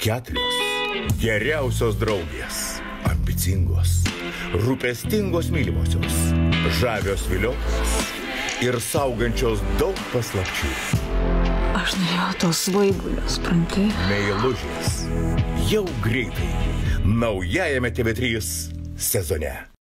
Keturios geriausios draugės, ambicingos, rūpestingos mylimosios, žavios viliotojos ir saugančios daug paslapčių. Aš norėjau tos svaigulio, supranti? Meilužės jau greitai naujajame TV3 sezone.